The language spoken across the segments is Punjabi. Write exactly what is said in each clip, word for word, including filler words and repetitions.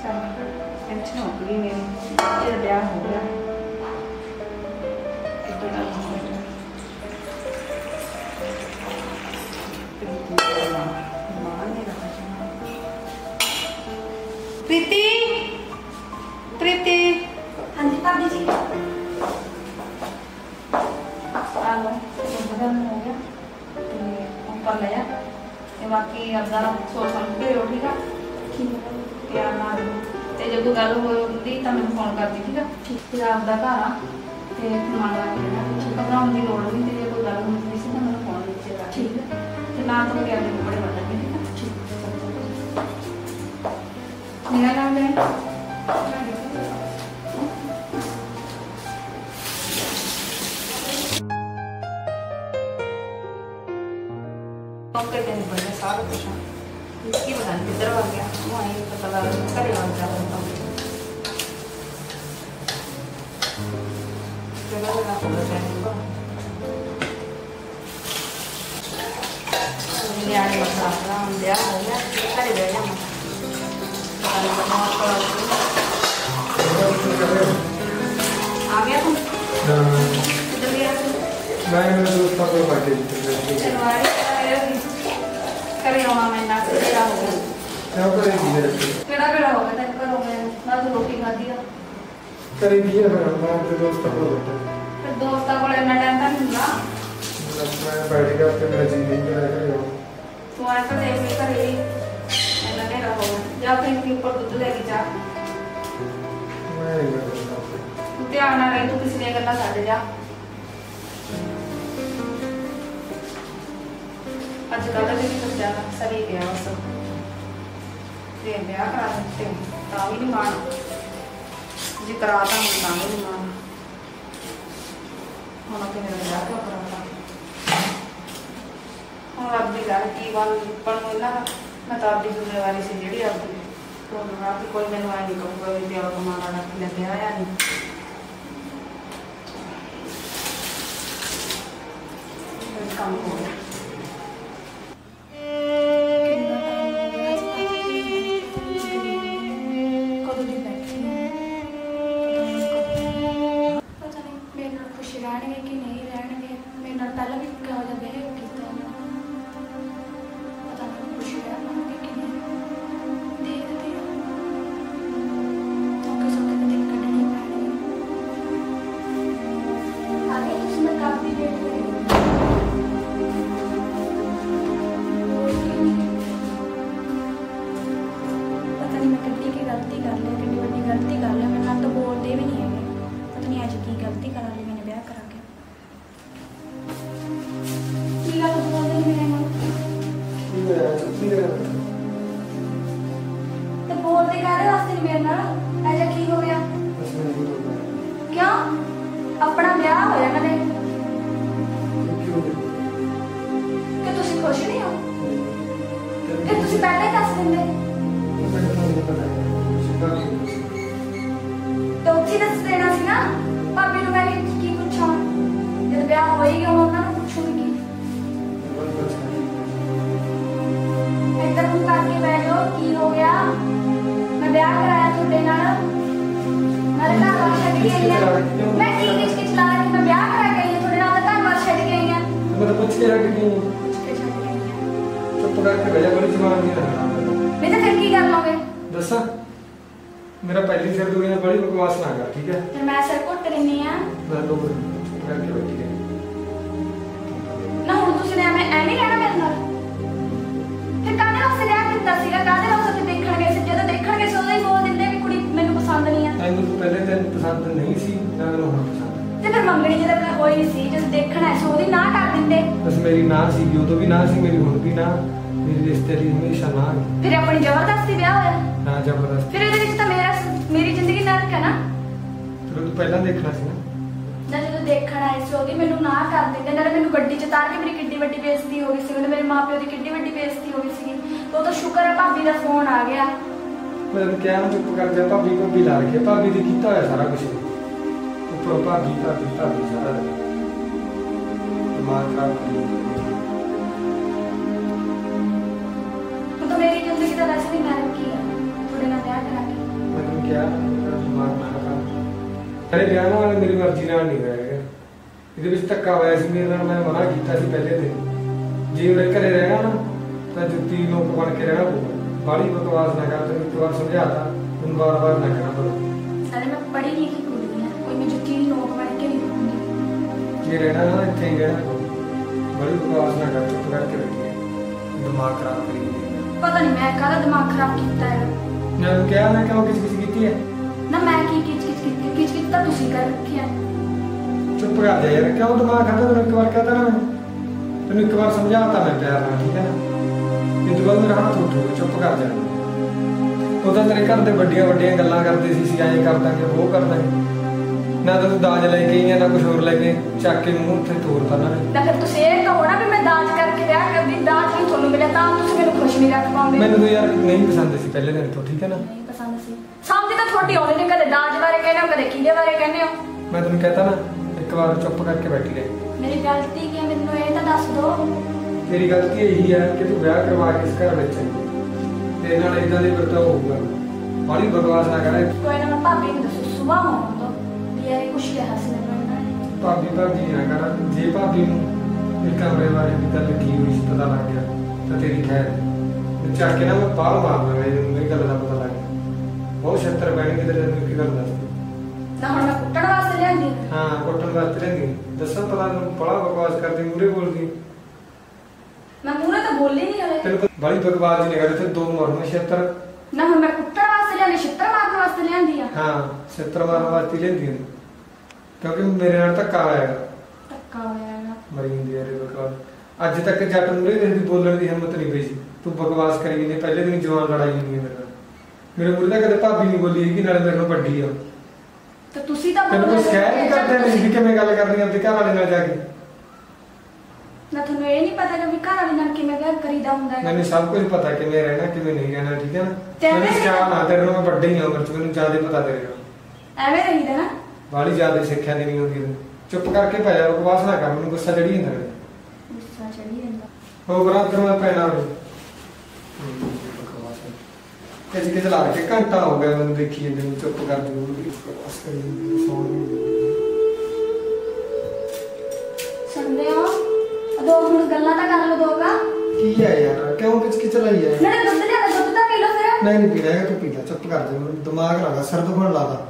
चल टेंशन हो गई मेरी, तेरा ब्याह हो गया। प्रीति, प्रीति। हाँ जी भाभी जी। आलो, बदल हो गया। ऊपर ले जा। ये बाकी अपना सोच समझ के रो, ठीक है? ठीक है। क्या ना ते जो कोई गल होंदी तां मैनूं फोन कर दी, ठीक है? ठीक। फिर आपदा घर आ ते मान ला के घबराउण दी लोड़ नहीं, ते जे कोई गल होंदी सी तां मैनूं फोन नीचे कर, ठीक है? ते ना तो क्या दिन बड़े बदल गए, ठीक है? ठीक। मेरा नाम है मौके दिन बड़े सारा कुछ इसकी पता नहीं किधर आ गया, वो आई पता लगा घरे आ जा रहा था। जगह जगह पर जाएगा ये आने वाला था, हम ले आ गया घरे गए हम सारे बनाओ पड़ा आ गया तुम किधर गया मैं मेरे दोस्तों को पार्टी चलो आ करे होना मैं ना तेरा हो गया क्या करेगी मेरे से केड़ा केड़ा हो गया तेरे करो मैं ना तो रोटी खा दिया करेगी है फिर मैं अपने दोस्तों को बैठा फिर दोस्ता को लेना टाइम था नहीं ना मैं बैठ गया फिर मेरा जी नहीं कर रहा तू आया तो देख ले करे मैंने केड़ा हो जा फिर के ऊपर दूध लेके जा मैं नहीं करता तू ध्यान ना रही तू किसी ने गल्ला छੱਡ जा अजकल तो भी कुछ ज्यादा सही गया बस ये ब्याह करा सकते ता भी नहीं मान जी कराता हूँ ता भी नहीं मान हम तो मेरा ब्याह क्यों कराता हम अपनी लड़की वाल पर मिला मैं तो अपनी जिम्मेवारी से जी अपनी तो आप कोई मैंने आए नहीं कहूँगा भी ब्याह कमाना रख लेते आया नहीं काम हो गया अपना ब्याह होया कदे कि तुसी खुश नहीं हो फिर तुसी पहले दस दिंदे तो उसी दस देना सी ना भाभी नूं मैं की पूछां जब ब्याह हो ही गया उन्हां नूं पूछूंगी इधर मुंह करके बैठ जाओ की हो गया मैं ब्याह कराया तुहाडे नाल नाले घर वाल छड्ड के आई हां मैं की किच किच ला रही मैं ब्याह करा गई हां तुहाडे नाल घर वाल छड्ड के आई हां मैं तो पूछ के रख गई पूछ के छड्ड के आई हां चुप करके भेजा कोई जवाब नहीं रहा मैं तो फिर की कर लोगे दसा मेरा पहली सिर दुनिया बड़ी बकवास ना कर ठीक है फिर मैं सिर घुट रही हां मैं लोग करके बैठी है ना हुण तुसी ने मैं एਵੇਂ ਰਹਿਣਾ ਮੇਰੇ ਨਾਲ ਫਿਰ ਕਾਹਦੇ ਵਾਸਤੇ ਲਿਆ ਕੀਤਾ ਸੀਗਾ ਕਾਹਦੇ ਵਾਸਤੇ ਦੇਖਣ ਗਏ ਸੀ ਜਦੋਂ ਦੇਖਣ ਗਏ ਸੀ ਉਦੋਂ ਹੀ ਬੋਲ ਦਿੰਦੇ ਵੀ ਕੁੜੀ ਮੈਨੂੰ ਪਸੰਦ ਨਹੀਂ ਆ ਤੈਨੂੰ ਤੋਂ ਪਹਿਲੇ ਤੈਨੂੰ ਪਸੰਦ ਨਹੀਂ ਸੀ ਨਾ ਮੈਨੂੰ ਹੁਣ ਪਸੰਦ ਤੇ ਫਿਰ ਮੰਗਣੀ ਜਦੋਂ ਹੋਈ ਨਹੀਂ ਸੀ ਜਦੋਂ ਦੇਖਣ ਆਏ ਸੀ ਉਹਦੀ ਨਾ ਕਰ ਦਿੰਦੇ ਬਸ ਮੇਰੀ ਨਾ ਸੀ ਉਦੋਂ ਵੀ ਨਾ ਸੀ ਮੇਰੀ ਹੁਣ ਵੀ ਨਾ मेरी रिश्ते की हमेशा ना फिर अपनी जबरदस्ती ब्याह होया ना जबरदस्ती फिर ਇਹਦੇ ਵਿੱਚ ਤਾਂ ਮੇਰਾ ਮੇਰੀ ਜ਼ਿੰਦਗੀ ਨਰਕ ਹੈ ਨਾ ਫਿਰ ਤੂੰ ਪਹਿਲਾਂ ਦੇਖਣਾ ਸੀ ਨਾ ਨਾ ਜਦੋਂ ਦੇਖਣ ਆਏ ਸੀ ਉਹਦੀ ਮੈਨੂੰ ਨਾ ਕਰ ਦਿੰਦੇ ਨਾਲੇ ਮੈਨੂੰ ਗੱਡੀ 'ਚ ਤਾਰ ਕੇ ਮੇਰੀ ਕਿੱਡੀ ਵੱਡੀ ਬੇਇੱਜ਼ਤੀ ਹੋ ਗਈ ਸੀ ਉਹਦੇ ਮੇਰੇ ਮਾਪਿਓ ਦੀ ਕਿੱਡੀ ਵੱਡੀ ਬੇਇੱਜ਼ਤੀ ਹੋ ਗਈ ਸੀ ਉਹ ਤਾਂ ਸ਼ੁਕਰ ਹੈ ਭਾਬੀ ਦਾ ਫੋਨ ਆ ਗਿਆ ਮੈਂ ਕਿਹਾ ਮੈਂ ਚੁੱਪ ਕਰ ਜਾ ਭਾਬੀ ਕੋ ਵੀ ਲਾ ਕੇ ਭਾਬੀ ਦੀ ਕੀਤਾ ਹੋਇਆ ਸਾਰਾ ਕੁਝ ਉੱਪਰੋਂ ਭਾਬੀ ਭਾਬੀ ਭਾਬੀ ਸਾਰਾ ਦਿਮਾਗ ਖਰਾਬ तो मेरी जिंदगी तो वैसे भी नरक की है थोड़े ना ब्याह करा के ਕਿਹਾ ਮੇਰਾ ਦਿਮਾਗ ਨਾ ਖਾ ਤੇਰੇ ਵਿਆਹ ਨਾਲ ਮੇਰੀ ਮਰਜ਼ੀ ਨਾਲ ਨਹੀਂ ਹੋਇਆ ਹੈਗਾ ਇਹਦੇ ਵਿੱਚ ਧੱਕਾ ਹੋਇਆ ਸੀ ਮੇਰੇ ਨਾਲ ਮੈਂ ਮਨਾ ਕੀਤਾ ਸੀ ਪਹਿਲੇ ਦਿਨ ਜੇ ਉਹ ਘਰੇ ਰਹਿਣਾ ਨਾ ਤਾਂ ਜੁੱਤੀ ਲੋਕ ਬਣ ਕੇ ਰਹਿਣਾ ਪਊਗਾ ਬਾਹਲੀ ਬਕਵਾਸ ਨਾ ਕਰ ਤੈਨੂੰ ਇੱਕ ਵਾਰ ਸਮਝਾਤਾ ਹੁਣ ਵਾਰ ਵਾਰ ਨਾ ਕਰਨਾ ਪਊ अरे मैं पढ़ी लिखी कुड़ी है कोई मैं जुत्ती नहीं नोक मार के नहीं रहूंगी ਜੇ ਰਹਿਣਾ ਨਾ ਇੱਥੇ ਹੀ ਰਹਿਣਾ ਪਊ ਬੜੀ ਬਕਵਾਸ ਨਾ ਕਰ ਚੁੱਪ ਕਰਕੇ ਬੈਠੀ ਦਿਮਾਗ ਖਰਾਬ ਕਰੀ पता नहीं मैं काला दिमाग खराब किया है ਮੈਂ ਉਹਨੂੰ ਕਿਹਾ ਮੈਂ ਕਿਉਂ ਕਿਸ ਕਿਸ ਕੀਤੀ ਹੈ ना मैं की किच किच की किच किच तो तुसी कर रखी है ਚੁੱਪ ਕਰ ਜਾ ਯਾਰ ਕਿਉਂ ਦਿਮਾਗ ਖਾਦਾ ਤੈਨੂੰ ਇੱਕ ਵਾਰ ਕਹਤਾ ਨਾ ਮੈਂ ਤੈਨੂੰ ਇੱਕ ਵਾਰ ਸਮਝਾਤਾ ਮੈਂ ਪਿਆਰ ਨਾਲ ਠੀਕ ਹੈ ਨਾ ਇਹ ਤੋਂ ਬਾਅਦ ਮੇਰਾ ਹੱਥ ਉੱਠੂਗਾ ਚੁੱਪ ਕਰ ਜਾ ਉਹਦਾ ਤੇਰੇ ਘਰ ਦੇ ਵੱਡੀਆਂ ਵੱਡੀਆਂ ਗੱਲਾਂ ਕਰਦੇ ਸੀ ਸੀ ਐਂ ਕਰ ਦਾਂਗੇ ਉਹ ਕਰ ਦਾਂਗੇ ਨਾ ਤਾਂ ਤੂੰ ਦਾਜ ਲੈ ਕੇ ਆਈ ਨਾ ਕੁਝ ਹੋਰ ਲੈ ਕੇ ਚੱਕ ਕੇ ਮੂੰਹ ਉੱਥੇ ਤੋੜਤਾ ਨਾ ना फिर तुसी ये कहो ना भी मैं दाज करके ब्याह कर दी दाज नहीं थोनू मिला ता तुसी मेनू खुश नहीं रख पाओगे ਮੈਨੂੰ ਤਾਂ ਯਾਰ ਨਹੀਂ ਪਸੰਦ ਸੀ ਪਹਿਲੇ ਦਿਨ ਤੋਂ ਠੀਕ ਹੈ ਨਾ नहीं पसंद सी समझ तो थोड़ी होनी नहीं कदे दाज बारे कहने हो कदे किदे बारे कहने हो ਮੈਂ ਤੈਨੂੰ ਕਹਤਾ ਨਾ ਇੱਕ ਵਾਰ ਚੁੱਪ ਕਰਕੇ ਬੈਠੀ ਰਹਿ मेरी गलती की है मेनू ये तो दस दो ਤੇਰੀ ਗਲਤੀ ਇਹੀ ਹੈ ਕਿ ਤੂੰ ਵਿਆਹ ਕਰਵਾ ਕੇ ਇਸ ਘਰ ਵਿੱਚ ਆਈ ਤੇਰੇ ਨਾਲ ਇਦਾਂ ਦੇ ਵਰਤਾਓ ਹੋਊਗਾ ਬਾਹਲੀ ਬਕਵਾਸ ਨਾ ਕਰ कोई ना मैं भाभी को दसो सुबह हो तो ये कुछ कहा सी मैंने ਭਾਬੀ ਭਾਬੀ ਨਾ ਕਰ ਜੇ ਭਾਬੀ ਨੂੰ ਇਹ ਕਮਰੇ ਬਾਰੇ ਵੀ ਗੱਲ ਕੀ ਹੋਈ ਸੀ ਪਤਾ ਲੱਗ ਗਿਆ ਤਾਂ ਤੇਰੀ ਖੈਰ ਤੇ ਚੱਕ ਕੇ ਨਾ ਮੈਂ ਬਾਹਰ ਮਾਰਨਾ ਗਾ ਜਦੋਂ ਮੇਰੀ ਗੱਲ ਦਾ ਪਤਾ ਲੱਗ ਗਿਆ ਬਹੁਤ ਛੱਤਰ ਬੈਣਗੇ ਤੇ ਤੈਨੂੰ ਕੀ ਗੱਲ ਦੱਸ ना हुन मैं कुट्टण वास्ते लियांदी ਹਾਂ ਕੁੱਟਣ ਵਾਸਤੇ ਰਹਿੰਦੀ ਦੱਸਾਂ ਪਤਾ ਤੈਨੂੰ ਬੜਾ ਬਕਵਾਸ ਕਰਦੀ ਮੂਰੇ ਬੋਲਦੀ मैं मुंह तो बोली नहीं हले ਤੈਨੂੰ ਬੜੀ ਬਕਵਾਸ ਨਹੀਂ ਕਰਦੇ ਤੇ ਦੋ ਮਰਨੇ ਛੱਤਰ ना हुन मैं कुट्टण वास्ते लियांदी छित्तर मारन वास्ते लियांदी आ ਹਾਂ ਛੱਤਰ ਮਾਰਨ ਵਾਸਤੇ ਲੈਂਦੀ ਨੇ ਕਿਉਂਕਿ ਮੇਰੇ ਨਾਲ ਧੱਕਾ ਹੋਇਆ ਹੈਗਾ ਧੱਕਾ ਹੋਇਆ ਨਾ ਮਰੀ ਹੁੰਦੀ ਹੈ ਰੇ ਬਕਵਾਸ ਅੱਜ ਤੱਕ ਜੱਟ ਮੂਰੇ ਦੇ ਦੀ ਬੋਲਣ ਦੀ ਹਿੰਮਤ ਨਹੀਂ ਪਈ ਸੀ ਤੂੰ ਬਕਵਾਸ ਕਰੀ ਗਈ ਪਹਿਲੇ ਦਿਨ ਜਵਾਨ ਲੜਾਈ ਹੁੰਦੀ ਹੈ ਮੇਰੇ ਨਾਲ ਮੇਰੇ ਮੂਰੇ ਤਾਂ ਕਦੇ ਭਾਬੀ ਨਹੀਂ ਬੋਲੀ ਹੈਗੀ ਨਾਲੇ ਮੇਰੇ ਨੂੰ ਵੱਡੀ ਆ ਤੇ ਤੁਸੀਂ ਤਾਂ ਤੈਨੂੰ ਕੋਈ ਸ਼ਿਕਾਇਤ ਨਹੀਂ ਕਰਦੇ ਨਹੀਂ ਵੀ ਕਿਵੇਂ ਗੱਲ ਕਰਨੀ ਆਪਦੇ ਘਰ ਵਾਲੇ ਨਾਲ ਜਾ ਕੇ ਨਾ ਤੁਹਾਨੂੰ ਇਹ ਨਹੀਂ ਪਤਾ ਕਿ ਵੀ ਘਰ ਵਾਲੇ ਨਾਲ ਕਿਵੇਂ ਵਿਆਹ ਕਰੀਦਾ ਹੁੰਦਾ ਹੈ ਮੈਨੂੰ ਸਭ ਕੁਝ ਪਤਾ ਕਿਵੇਂ ਰਹਿਣਾ ਕਿਵੇਂ ਨਹੀਂ ਰਹਿਣਾ ਠੀਕ ਹੈ ਨਾ ਤੇ ਮੈਨੂੰ ਐਵੇਂ- ਸਿਆਣ ਨਾ ਤੇਰੇ ਨੂੰ ਮੈਂ ਵੱਡੇ ਹੀ ਹਾਂ ਉਮਰ ਚ ਮੈਨੂੰ ਜ਼ਿਆਦਾ ਪਤਾ ਤੇਰੇ ਨਾਲ ਐਵੇਂ ਰਹੀਦਾ ਨਾ ਬਾਹਲੀ ਜ਼ਿਆਦਾ ਸਿੱਖਿਆ ਦੇਣੀ ਹੁੰਦੀ ਹੈ ਚੁੱਪ ਕਰਕੇ ਪੈ ਜਾ ਬਕਵਾਸ ਨਾ ਕਰ ਮੈਨੂੰ ਗੁੱਸਾ ਚੜੀ ਜਾਂਦਾ ਮੇਰੇ ਗੁੱਸਾ ਚੜੀ ਜਾਂਦਾ ਹੋ ਬਰਾ ਤੇ ਮੈਂ ਪੈਣਾ ਹੋ ਕਿਸ ਕਿਸ ਲਾ ਕੇ ਘੰਟਾ ਹੋ ਗਿਆ ਮੈਨੂੰ ਦੇਖੀ ਜਾਂਦੇ ਨੂੰ ਚੁੱਪ ਕਰ ਦਿਓ ਬਕਵਾਸ ਕਰੀ ਸੌਂ ਸੁਣਦੇ ਹੋ ਦੋ ਹੁਣ ਗੱਲਾਂ ਤਾਂ ਕਰ ਲਓ ਦੋਗਾ ਕੀ ਹੈ ਯਾਰ ਕਿਉਂ ਕਿਚ ਕਿਚ ਲਾਈ ਹੈ ਮੇਰੇ ਦੁੱਧ ਲਿਆ ਦੁੱਧ ਤਾਂ ਪੀ ਲਓ ਫਿਰ ਨਹੀਂ ਨਹੀਂ ਪੀਣਾ ਹੈਗਾ ਤੂੰ ਪੀ ਲੈ ਚੁੱਪ ਕਰ ਦੇ ਮੈਨੂੰ ਦਿਮਾਗ ਲਾਗਾ ਸਿਰ ਦੁਖਣ ਲਾਦਾ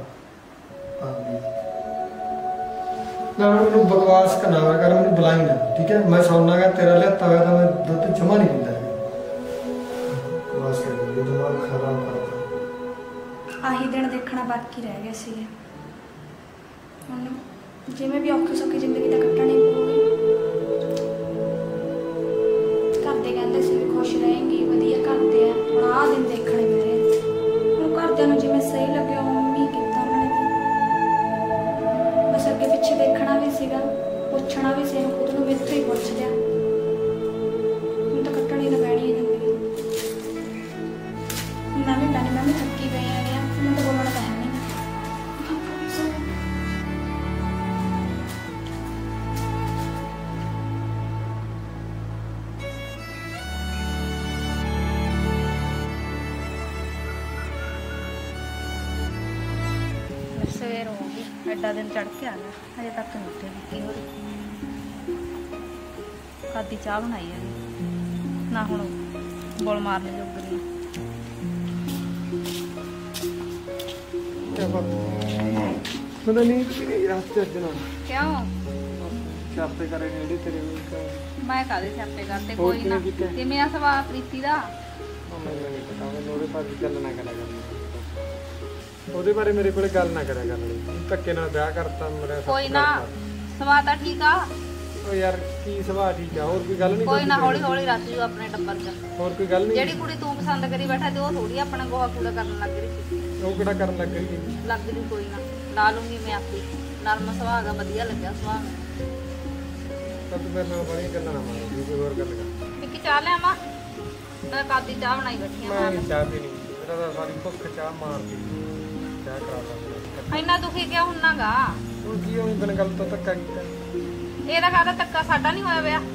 ਨਾ ਮੈਨੂੰ ਬਕਵਾਸ ਕਰਨਾ ਨਾ ਕਰ ਮੈਨੂੰ ਬੁਲਾਈ ਨਾ ਠੀਕ ਹੈ ਮੈਂ ਸੌਣਾਗਾ ਤੇਰਾ ਲਿਆਤਾ ਹੋਇਆ ਤਾਂ ਮੈਂ ਦੁੱਧ ਜਮਾ ਨਹੀਂ ਪੀਂਦਾ ਬਕਵਾਸ ਕਰ ਦੇ ਦਿਮਾਗ ਖਰਾਬ ਕਰਦਾ ਆਹੀ ਦਿਨ ਦੇਖਣਾ ਬਾਕੀ ਰਹਿ ਗਿਆ ਸੀ ਹੁਣ ਜਿਵੇਂ ਵੀ ਔਖੀ ਸੌਖੀ ਜ਼ਿੰਦਗੀ ਤਾਂ ਕੱਟਣੀ ਪਊਗੀ ਘਰਦੇ ਕਹਿੰਦੇ ਸੀ ਵੀ ਖੁਸ਼ ਰਹੇਂਗੀ ਵਧੀਆ ਕਰਦੇ ਆ ਹੁਣ ਆਹ ਦਿਨ ਦੇਖਣੇ ਮੇਰੇ ਹੁਣ ਘਰਦਿਆਂ ਨੂੰ ਜਿਵੇਂ ਸਹੀ ਲੱਗਿਆ ਮੰਮੀ ਕੀਤਾ ਉਹਨਾਂ ਨੇ ਬਸ ਅੱਗੇ ਪਿੱਛੇ ਦੇਖਣਾ ਵੀ ਸੀਗਾ ਪੁੱਛਣਾ ਵੀ ਸੀ ਇਹਨੂੰ ਖੁਦ ਨੂੰ ਮੇਰੇ ਤੋਂ ਹੀ ਪੁੱਛ ਲਿਆ ਹੁਣ ਤਾਂ ਕੱਟਣੀ ਤਾਂ ਪੈਣੀ ਹੈ ਜ਼ਿੰਦਗੀ ਮੈਂ ਵੀ ਮੈਂ ਮੈਂ ਵੀ ਥੱਕੀ ਪਈ ਆ ਗਿਆ ਮੈਨੂੰ ਤਾਂ ਬੋਲਣਾ ਤਾਂ ਹੈ ਨਹੀਂ ਸਵੇਰ ਹੋ ਗਈ ਐਡਾ ਦਿਨ ਚੜ ਕੇ ਆ ਗਿਆ ਹਜੇ ਤੱਕ ਨਹੀਂ ਉੱਠੇ ਕੀ ਹੋ ਰਹੀ ਕਾਦੀ ਚਾਹ ਬਣਾਈ ਹੈ ਨਾ ਹੁਣ ਬੋਲ ਮਾਰਨੇ ਜੋਗ ਰਹੀ ਪਤਾ ਨਹੀਂ ਕਿ ਰਾਤ ਚ ਜਨਾ ਕਿਉਂ ਚਾਪੇ ਕਰੇ ਨੇੜੇ ਤੇਰੇ ਨੂੰ ਮੈਂ ਕਾਦੇ ਸਿਆਪੇ ਕਰਤੇ ਹੋਰ ਕੋਈ ਨਾ ਕਿਵੇਂ ਕੀਤਾ? ਕਿਵੇਂ ਆ ਸੁਭਾਅ ਪ੍ਰੀਤੀ ਦਾ ਮੈਨੂੰ ਨਹੀਂ ਪਤਾ ਮੈਂ ਨੋਰੇ ਭਾਜੀ ਗੱਲ ਨਾ ਕਰਿਆ ਕਰ ਉਹਦੇ ਬਾਰੇ ਮੇਰੇ ਕੋਲੇ ਗੱਲ ਨਾ ਕਰਿਆ ਕਰ ਧੱਕੇ ਨਾਲ ਵਿਆਹ ਕਰਤਾ ਮੇਰਾ ਸਭ ਕੋਈ ਕੁਛ ਨਾ ਕਰਤਾ। ਸੁਭਾਅ ਤਾਂ ਠੀਕ ਆ ਉਹ ਯਾਰ ਕੀ ਸੁਭਾਅ ਠੀਕ ਆ ਹੋਰ ਕੋਈ ਗੱਲ ਨਹੀਂ ਕੋਈ ਨਾ ਹੌਲੀ ਹੌਲੀ ਰੱਜ ਜੂ ਆਪਣੇ ਟੱਬਰ ਚ ਹੋਰ ਕੋਈ ਗੱਲ ਨਹੀਂ ਜਿਹੜੀ ਕੁੜੀ ਤੂੰ ਪਸੰਦ ਕਰੀ ਬੈਠਾ ਤੇ ਉਹ ਥੋੜੀ ਆਪਣਾ ਗੋਹਾ ਕੂੜਾ ਕਰਨ ਲੱਗ ਰਹੀ ਸੀ ਉਹ ਕਿਹੜਾ ਕਰਨ ਲੱਗ ਰਹੀ ਹੈ ਲੱਗ ਜੂ ਕੋਈ ਨਾ ਲਾ ਲੂੰਗੀ ਮੈਂ ਆਪੇ ਨਰਮ ਸੁਭਾਅ ਦਾ ਵਧੀਆ ਲੱਗਿਆ ਸੁਭਾਅ ਤਾਂ ਤੂੰ ਮੇਰੇ ਨਾਲ ਬੜੀਆਂ ਗੱਲਾਂ ਨਾ ਮਾਰ ਕੋਈ ਹੋਰ ਗੱਲ ਕਰ ਇੱਕ ਚਾਹ ਲੈ ਆਵਾਂ ਮੈਂ ਕਾਦੀ ਚਾਹ ਬਣਾਈ ਬੈਠੀ ਮੈਂ ਆ ਨਹੀਂ ਚਾਹ ਪੀਣੀ ਮੇਰਾ ਤਾਂ ਸਾਰੀ ਭੁੱਖ ਚਾਹ ਮਾਰਦੀ ਚਾਹ ਕਰਾ ਲਾ ਇੰਨਾ ਦੁਖੀ ਕਿਉਂ ਹੁੰਨਾਗਾ ਹੁਣ ਕੀ ਹੋਈ ਬਿਨ ਗੱਲ ਤੋਂ ਧੱਕਾ ਕੀਤਾ ਇਹਦਾ ਕਾਹਦਾ ਧੱਕਾ ਸਾਡਾ ਨਹੀਂ ਹੋਇਆ ਵਿਆਹ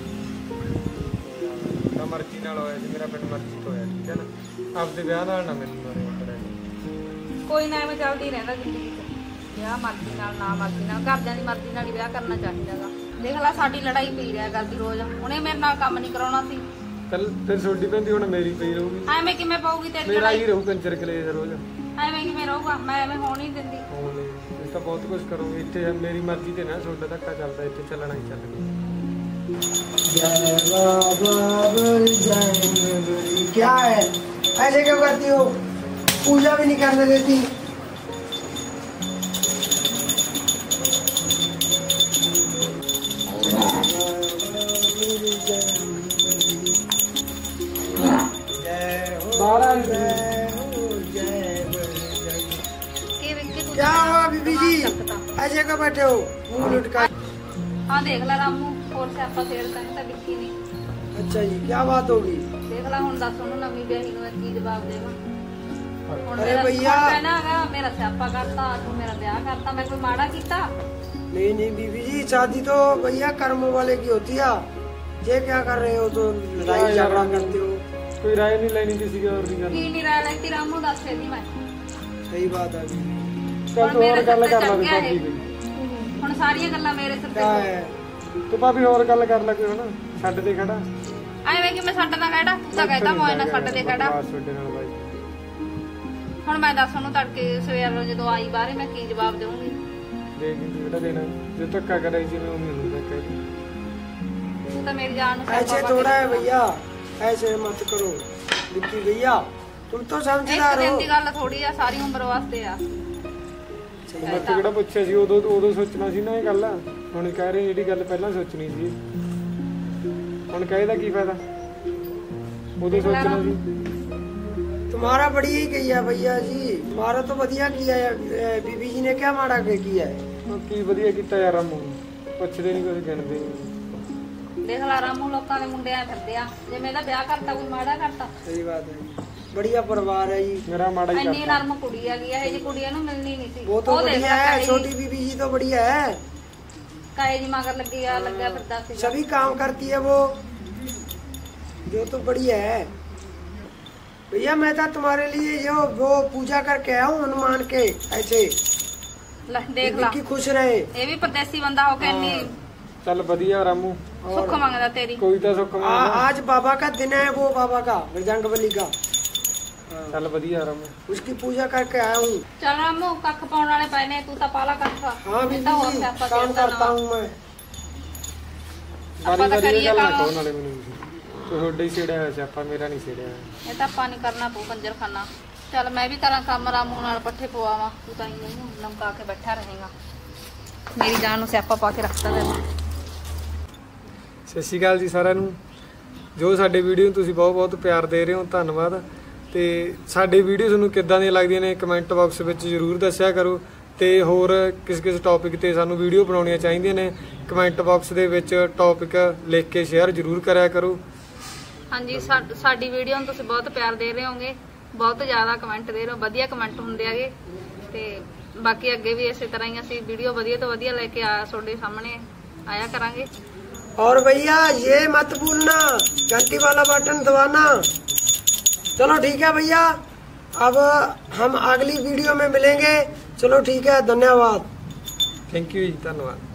ਤਾਂ ਮਰਜ਼ੀ ਨਾਲ ਹੋਇਆ ਜੀ ਮੇਰਾ ਬਿਨ ਮਰਜ਼ੀ ਤੋਂ ਹੋਇਆ ਠੀਕ ਹੈ ਨਾ ਆਪਦੇ ਵਿਆਹ ਨਾਲ ਨਾ ਮੈਨੂੰ ਮਾਰੇ ਕੋਈ ਨਾ ਐਵੇਂ ਚੱਲਦੀ ਰਹਿੰਦਾ ਜ਼ਿੰਦਗੀ 'ਚ, ਵਿਆਹ ਮਰਜ਼ੀ ਨਾਲ ਨਾ ਮਰਜ਼ੀ ਨਾਲ, ਘਰਦਿਆਂ ਦੀ ਮਰਜ਼ੀ ਨਾਲ ਹੀ ਵਿਆਹ ਕਰਨਾ ਚਾਹੀਦਾਗਾ। ਦੇਖ ਲੈ ਸਾਡੀ ਲੜਾਈ ਪਈ ਰਿਹਾ ਕਰਦੀ ਰੋਜ਼, ਉਹਨੇ ਮੇਰੇ ਨਾਲ ਕੰਮ ਨਹੀਂ ਕਰਾਉਣਾ ਸੀ। ਚੱਲ ਤੇਰੀ ਛੋਟੀ ਪੈਂਦੀ ਹੁਣ ਮੇਰੀ ਪਈ ਰਹੂਗੀ, ਐਵੇਂ ਕਿਵੇਂ ਪਾਊਗੀ ਤੇਰੀ ਮੇਰਾ ਲੜਾਈ? ਹੀ ਰਹੂ ਕੰਚਰ ਕਲੇਸ਼ ਰੋਜ਼। ਐਵੇਂ ਕਿਵੇਂ ਰਹੂਗਾ? ਮੈਂ ਐਵੇਂ ਹੋਣ ਨਹੀਂ ਦਿੰਦੀ। ਹੋਣੇ ਇਹ ਤਾਂ ਬਹੁਤ ਕੁਝ ਕਰੂੰਗੀ ਇੱਥੇ, ਮੇਰੀ ਮਰਜ਼ੀ ਤੇ ਨਾ ਤੁਹਾਡਾ ਧੱਕਾ ਚੱਲਦਾ, ਇੱਥੇ ਚੱਲਣਾ ਹੀ ਚੱਲਣਾ। जय बाबा जय, क्या है ऐसे क्यों करती हो? पूजा भी नहीं करने देती। क्या हुआ बीबी जी, ऐसे क्यों बैठे हो मुंह लुटका? हाँ देख ला रामू, और सियापा छेड़ता नहीं ਤਾਂ ਵਿੱਕੀ ਨਹੀਂ। अच्छा जी, क्या बात होगी? ਦੇਖ ਲਾ ਹੁਣ ਦੱਸ ਉਹਨੂੰ ਨਵੀਂ ਵਿਆਹੀ ਨੂੰ ਕੀ ਜਵਾਬ ਦੇਵਾਂ? ਹੁਣ अरे ਮੇਰਾ भैया, ਕਹਿਣਾ ਹੈਗਾ ਮੇਰਾ ਸਿਆਪਾ ਕਰਤਾ, ਤੂੰ ਮੇਰਾ ਵਿਆਹ ਕਰਤਾ, ਮੈਂ ਕੋਈ ਮਾੜਾ ਕੀਤਾ? नहीं नहीं बीबी जी, शादी तो भैया कर्म वाले की होती है। ये क्या कर रहे हो? तो लड़ाई झगड़ा करते हो। ਕੋਈ ਰਾਏ ਨਹੀਂ ਲੈਣੀ ਕਿਸੇ ਹੋਰ ਦੀ ਗੱਲ। ਕੀ ਨਹੀਂ ਰਾਇ ਲੈਤੀ ਰਾਮੂ, ਦੱਸ ਇਹਦੀ ਮੈਂ। सही बात है बीबी। ਚੱਲ ਤੂੰ ਹੋਰ ਗੱਲ ਕਰ ਲੈ ਕੋਈ ਭਾਬੀ ਦੀ। ਹੁਣ ਸਾਰੀਆਂ ਗੱਲਾਂ ਮੇਰੇ ਸਿਰ क्या ਤੇ। है? ਤੂੰ ਭਾਬੀ ਹੋਰ ਗੱਲ ਕਰ ਲੈ ਕੋਈ ਹੁਣ, ਛੱਡ ਦੇ ਖੜਾ। ਐਵੇਂ ਕਿ ਮੈਂ ਛੱਡ ਦਾ ਕਹਿੜਾ, ਤੂੰ ਤਾਂ ਕਹਿਦਾ ਮੋਏ ਨਾ ਛੱਡ ਦੇ ਕਹਿੜਾ। ਬਸ ਛੱਡੇ ਨਾਲ ਬਾਈ। ਹੁਣ ਮੈਂ ਦੱਸ ਉਹਨੂੰ ਤੜਕੇ ਸਵੇਰ ਨੂੰ ਜਦੋਂ ਆਈ ਬਾਹਰੇ ਮੈਂ ਕੀ ਜਵਾਬ ਦੇਵਾਂਗੀ? ਦੇ ਕੀ ਜਿਹੜਾ ਦੇਣਾ, ਜੇ ਧੱਕਾ ਕਰਾਈ ਜਿਵੇਂ ਉਵੇਂ ਹੁੰਦਾ ਕਹੇ। ਤੂੰ ਤਾਂ ਮੇਰੀ ਜਾਨ ਨੂੰ ऐसे ਸਿਆਪਾ थोड़ा है ਪਾ ਕੇ भैया, ऐसे मत करो विक्की भैया, तुम तो ਇੱਕ समझदार ਦਿਨ हो। ਦੀ ਗੱਲ ਥੋੜੀ ਆ, ਸਾਰੀ ਉਮਰ ਵਾਸਤੇ ਆ। ਮੈਂ ਤਾਂ ਕਿਹੜਾ ਪੁੱਛਿਆ ਸੀ ਉਦੋਂ, ਉਦੋਂ ਸੋਚਣਾ ਸੀ ਨਾ ਇਹ ਗੱਲ। ਹੁਣ ਕਹਿ ਰਹੇ ਜਿਹੜੀ ਗੱਲ ਪਹਿਲਾਂ ਸੋਚਣੀ ਸੀ, ਹੁਣ ਕਹੇ ਦਾ ਕੀ ਫਾਇਦਾ? ਉਦੋਂ ਸੋਚਣਾ ਸੀ। तुम्हारा बढ़िया ही किया भैया जी, तुम्हारा तो बढ़िया किया है। बीबी जी ने क्या माड़ा के किया है? ਉਹ ਕੀ ਵਧੀਆ ਕੀਤਾ ਯਾਰ ਰਾਮੂ, ਪੁੱਛਦੇ ਨਹੀਂ ਕੁਝ ਗਿਣਦੇ ਨੀ। ਦੇਖ ਲਾ ਰਾਮੂ, ਲੋਕਾਂ ਦੇ ਮੁੰਡੇ ਆ ਫਿਰਦੇ ਆ, ਜੇ ਮੈਂ ਇਹਦਾ ਵਿਆਹ ਕਰਤਾ ਕੋਈ ਮਾੜਾ ਕਰਤਾ? सही बात है, बढ़िया परिवार है जी। ਮੇਰਾ ਮਾੜਾ ਹੀ ਇੰਨੀ ਕਰਤਾ। ਨਰਮ ਕੁੜੀ ਆ ਗਈ, ਇਹ ਜੀ ਕੁੜੀ ਇਹਨੂੰ ਮਿਲਣੀ ਨਹੀਂ ਸੀ। वो तो ਉਹ ਦੇਖ बढ़िया ਲਾ है, ਕਾਏ छोटी ਜੀ- बीबी जी तो बढ़िया है, ਕਾਏ ਜੀ ਮਗਰ ਲੱਗੀ ਆ, ਲੱਗਿਆ ਫਿਰਦਾ ਸੀ। सभी काम करती है वो, जो तो बढ़िया है भैया। मैं तो तुम्हारे लिए जो वो पूजा करके आया हूँ हनुमान के, ऐसे ਲੈ ਦੇਖ ਲਾ, विक्की खुश रहे। ਇਹ ਵੀ ਪਰਦੇਸੀ ਬੰਦਾ ਹੋ ਕੇ ਇੰਨੀ ਚੱਲ ਵਧੀਆ ਰਾਮੂ, ਸੁੱਖ ਮੰਗਦਾ ਤੇਰੀ। ਕੋਈ ਤਾਂ ਸੁੱਖ आ, ਮੰਗਦਾ। आज बाबा का दिन है, वो बाबा का बजरंग बली का, ਚੱਲ ਵਧੀਆ ਰਾਮੂ। उसकी पूजा करके आया हूँ। ਚੱਲ ਰਾਮੂ, ਕੱਖ ਪਾਉਣ ਵਾਲੇ ਪਏ ਨੇ, ਤੂੰ ਤਾਂ ਪਾਲਾ ਕੱਖ। हाँ ਇਹ ਤਾਂ ਹੋਰ बीबी जी, ਸਿਆਪਾ काम ਛੇੜਦਾ करता ਨਾ। हूँ मैं। ਆਪਾਂ ਤਾਂ ਬਾਰੀ ਬਾਰੀ ਕਰੀਏ ਗੱਲ ਨਾ ਕੰਮ। ਕਹੋ ਨਾਲੇ ਮੈਨੂੰ ਤੁਸੀਂ। ਤੁਹਾਡੇ ਹੀ ਛੇੜਿਆ ਹੋਇਆ ਸਿਆਪਾ, ਮੇਰਾ ਨਹੀਂ ਛੇੜਿਆ ਹੋਇਆ। ਇਹ ਤਾਂ ਆਪਾਂ ਨਹੀਂ ਕਰਨਾ ਪਊ ਕੰਜਰਖਾਨਾ। ਚੱਲ ਮੈਂ ਵੀ ਕਰਾਂ ਕੰਮ, ਰਾਮੂ ਨਾਲ ਪੱਠੇ ਪਵਾਵਾਂ, ਤੂੰ ਤਾਂ ਇੰਨੇ ਨੂੰ ਲਮਕਾ ਕੇ ਬੈਠਾ ਰਹੇਗਾ। ਮੇਰੀ ਜਾਨ ਨੂੰ ਸਿਆਪਾ ਪਾ ਕੇ ਰੱਖਤਾ ਤੈਨੂੰ। ਸਤਿ ਸ਼੍ਰੀ ਅਕਾਲ ਜੀ ਸਾਰਿਆਂ ਨੂੰ, ਜੋ ਸਾਡੇ ਵੀਡੀਓ ਨੂੰ ਤੁਸੀਂ ਬਹੁਤ ਬਹੁਤ ਪਿਆਰ ਦੇ ਰਹੇ ਹੋ, ਧੰਨਵਾਦ। ਤੇ ਸਾਡੇ ਵੀਡੀਓ ਤੁਹਾਨੂੰ ਕਿੱਦਾਂ ਦੀਆਂ ਲੱਗਦੀਆਂ ਨੇ ਕਮੈਂਟ ਬਾਕਸ ਵਿੱਚ ਜ਼ਰੂਰ ਦੱਸਿਆ ਕਰੋ। ਤੇ ਹੋਰ ਕਿਸ ਕਿਸ ਟੌਪਿਕ ਤੇ ਸਾਨੂੰ ਵੀਡੀਓ ਬਣਾਉਣੀਆਂ ਚਾਹੀਦੀਆਂ ਨੇ, ਕਮੈਂਟ ਬਾਕਸ ਦੇ ਵਿੱਚ ਟੌਪਿਕ ਲਿਖ ਕੇ ਸ਼ੇਅਰ ਜ਼ਰੂਰ ਕਰਿਆ ਕਰੋ। ਹਾਂਜੀ, ਸਾ- ਸਾਡੀ ਵੀਡੀਓ ਨੂੰ ਤੁਸੀਂ ਬਹੁਤ ਪਿਆਰ ਦੇ ਰਹੇ ਹੋਗੇ, ਬਹੁਤ ਜ਼ਿਆਦਾ ਕਮੈਂਟ ਦੇ ਰਹੇ ਹੋ, ਵਧੀਆ ਕਮੈਂਟ ਹੁੰਦੇ ਹੈਗੇ। ਤੇ ਬਾਕੀ ਅੱਗੇ ਵੀ ਇਸੇ ਤਰ੍ਹਾਂ ਹੀ ਅਸੀਂ ਵੀਡੀਓ ਵਧੀਆ ਤੋਂ ਵਧੀਆ ਲੈ ਕੇ ਆ ਤੁਹਾਡੇ ਸਾਹਮਣੇ ਆਇਆ ਕਰਾਂਗੇ। और भैया ये मत भूलना घंटी वाला बटन दबाना। चलो ठीक है भैया, अब हम अगली वीडियो में मिलेंगे। चलो ठीक है, धन्यवाद। ਥੈਂਕ ਯੂ ਜੀ, ਧੰਨਵਾਦ।